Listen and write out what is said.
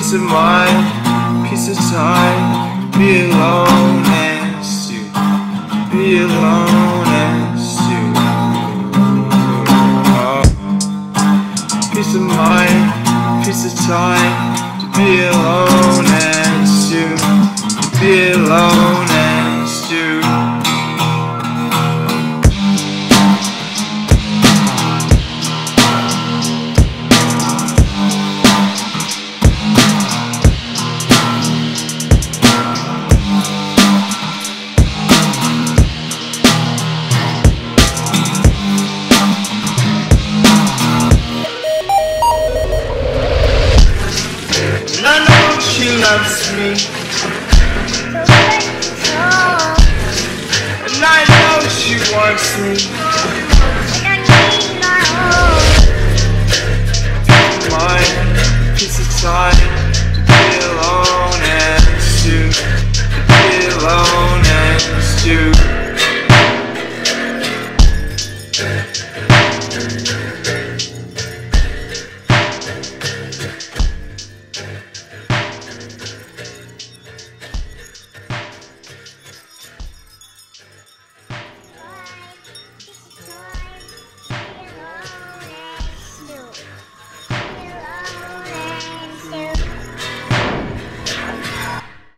Peace of mind, peace of time, be alone as you, be alone as you. Peace of mind, peace of time, to be alone as you, be alone